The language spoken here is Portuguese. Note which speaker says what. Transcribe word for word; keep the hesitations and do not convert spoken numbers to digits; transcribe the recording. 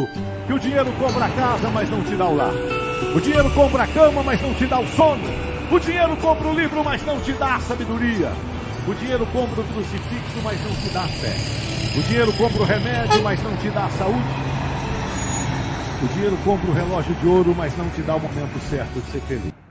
Speaker 1: que o dinheiro compra a casa, mas não te dá o lar. O dinheiro compra a cama, mas não te dá o sono. O dinheiro compra o livro, mas não te dá a sabedoria. O dinheiro compra o crucifixo, mas não te dá a fé. O dinheiro compra o remédio, mas não te dá a saúde. O dinheiro compra o relógio de ouro, mas não te dá o momento certo de ser feliz.